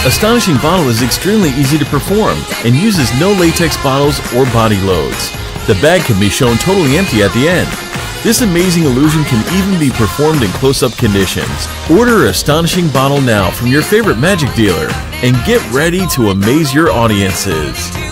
Astonishing bottle is extremely easy to perform and uses no latex bottles or body loads. The bag can be shown totally empty at the end. This amazing illusion can even be performed in close-up conditions. Order Astonishing bottle now from your favorite magic dealer and get ready to amaze your audiences.